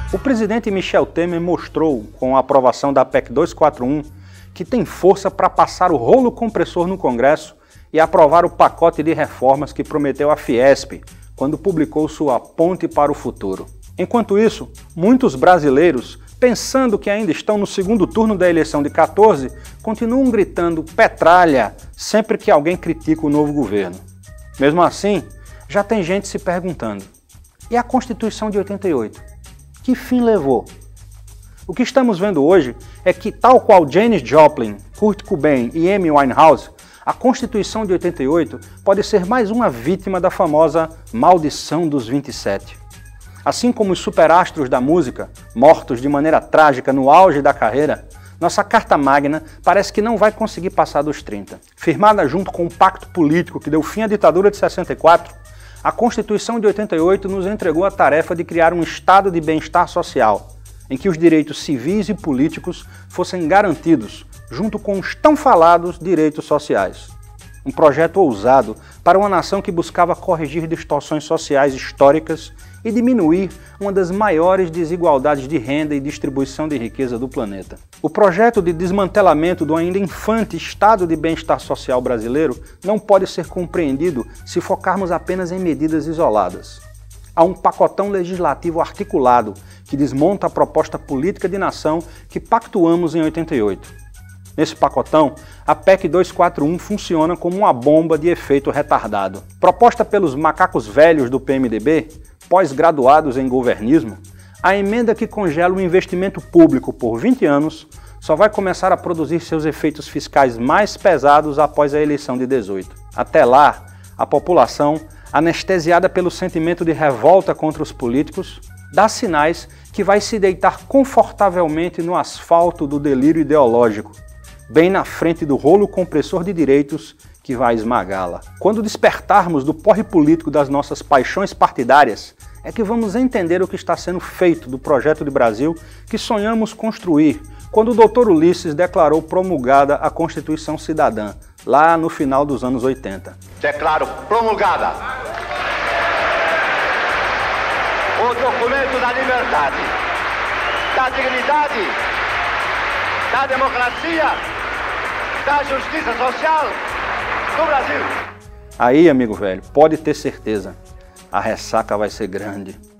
O presidente Michel Temer mostrou, com a aprovação da PEC 241, que tem força para passar o rolo compressor no Congresso e aprovar o pacote de reformas que prometeu a Fiesp, quando publicou sua Ponte para o Futuro. Enquanto isso, muitos brasileiros, pensando que ainda estão no segundo turno da eleição de 14, continuam gritando petralha sempre que alguém critica o novo governo. Mesmo assim, já tem gente se perguntando: e a Constituição de 88? Que fim levou? O que estamos vendo hoje é que, tal qual Janis Joplin, Kurt Cobain e Amy Winehouse, a Constituição de 88 pode ser mais uma vítima da famosa maldição dos 27. Assim como os superastros da música, mortos de maneira trágica no auge da carreira, nossa Carta Magna parece que não vai conseguir passar dos 30. Firmada junto com o pacto político que deu fim à ditadura de 64, a Constituição de 88 nos entregou a tarefa de criar um estado de bem-estar social, em que os direitos civis e políticos fossem garantidos, junto com os tão falados direitos sociais. Um projeto ousado para uma nação que buscava corrigir distorções sociais históricas e diminuir uma das maiores desigualdades de renda e distribuição de riqueza do planeta. O projeto de desmantelamento do ainda infante estado de bem-estar social brasileiro não pode ser compreendido se focarmos apenas em medidas isoladas. Há um pacotão legislativo articulado que desmonta a proposta política de nação que pactuamos em 88. Nesse pacotão, a PEC 241 funciona como uma bomba de efeito retardado. Proposta pelos macacos velhos do PMDB, pós-graduados em governismo, a emenda que congela o investimento público por 20 anos só vai começar a produzir seus efeitos fiscais mais pesados após a eleição de 18. Até lá, a população, anestesiada pelo sentimento de revolta contra os políticos, dá sinais que vai se deitar confortavelmente no asfalto do delírio ideológico, bem na frente do rolo compressor de direitos que vai esmagá-la. Quando despertarmos do porre político das nossas paixões partidárias, é que vamos entender o que está sendo feito do projeto de Brasil que sonhamos construir quando o Dr. Ulisses declarou promulgada a Constituição Cidadã, lá no final dos anos 80. Declaro promulgada o documento da liberdade, da dignidade, da democracia, da justiça social do Brasil. Aí, amigo velho, pode ter certeza, a ressaca vai ser grande.